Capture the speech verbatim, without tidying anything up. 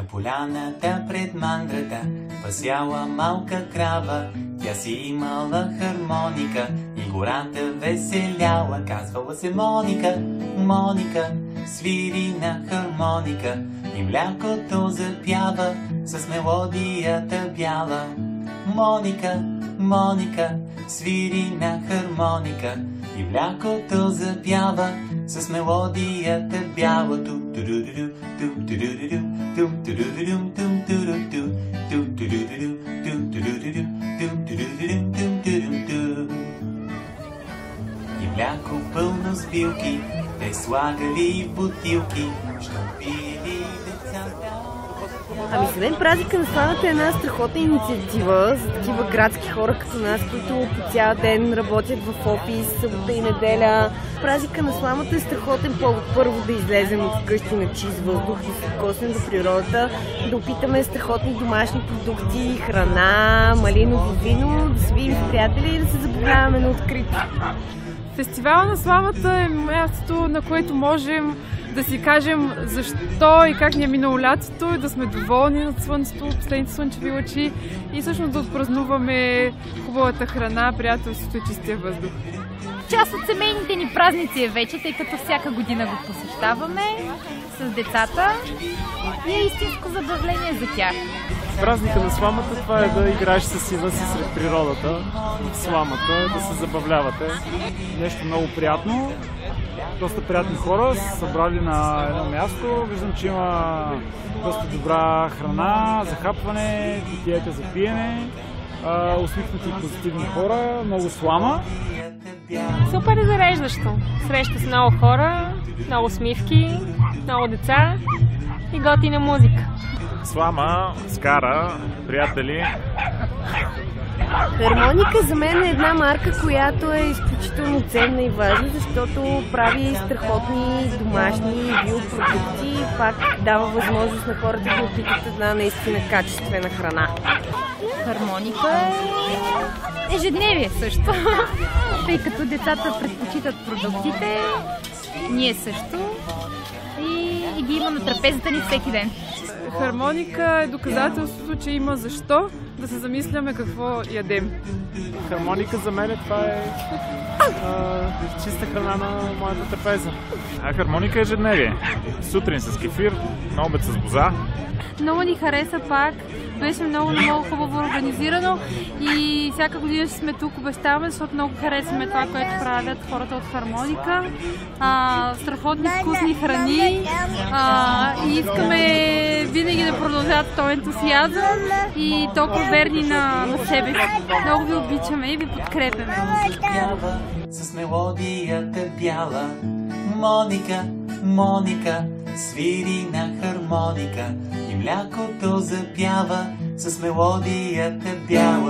поляната пред мандрата пасяла малка крава. Тя си имала хармоника и гората веселяла. Казвала се Моника, Моника, свири на хармоника и млякото запява с мелодията бяла. Моника, Моника, свири на хармоника и млякото запява с мелодията бяла. И мляко пълно с билки те слагали в бутилки, що пили децата. Ами за мен празника на славата е една страхотна инициатива за такива градски хора като нас, които по цял ден работят в офис, събота и неделя. Празника на славата е страхотен повод първо да излезем от вкъщи на чист въздух, да се откоснем до природата, да опитаме страхотни домашни продукти, храна, малиново вино, да се видим с приятели и да се забавляваме на открито. Фестивал на славата е мястото, на което можем да си кажем защо и как ни е минало лятото и да сме доволни от слънцето, последните слънчеви лъчи и всъщност да отпразнуваме хубавата храна, приятелството и чистия въздух. Част от семейните ни празници е вече, тъй като всяка година го посещаваме с децата и е истинско забавление за тях. Празника на сламата това е да играеш със сина си сред природата, в сламата, да се забавлявате. Нещо много приятно. Доста приятни хора са събрали на едно място. Виждам, че има доста добра храна, захапване, питиета за пиене, усмихнати и позитивни хора, много слама. Супер е зареждащо. Среща с много хора, много усмивки, много деца и готина музика. Слама, скара, приятели. Хармоника за мен е една марка, която е изключително ценна и важна, защото прави страхотни домашни биопродукти и пак дава възможност на хората да опитат една наистина качествена храна. Хармоника е ежедневие също, тъй като децата предпочитат продуктите, ние също и, и ги има на трапезата ни всеки ден. Хармоника е доказателството, че има защо да се замисляме какво ядем. Хармоника за мен това е а, чиста храна на моята трапеза. А хармоника е ежедневие. Сутрин с кефир, на обед с боза. Много ни хареса пак, беше много, много хубаво организирано и всяка година ще сме тук, обещаваме, защото много харесваме това, което правят хората от Хармоника. А, страхотни вкусни храни а, и искаме винаги да продължат този ентусиазъм и толкова верни на, на себе си. Много ви обичаме и ви подкрепяме. С мелодията бяла. Моника, Моника, свири на хармоника и млякото запява с мелодията бяла.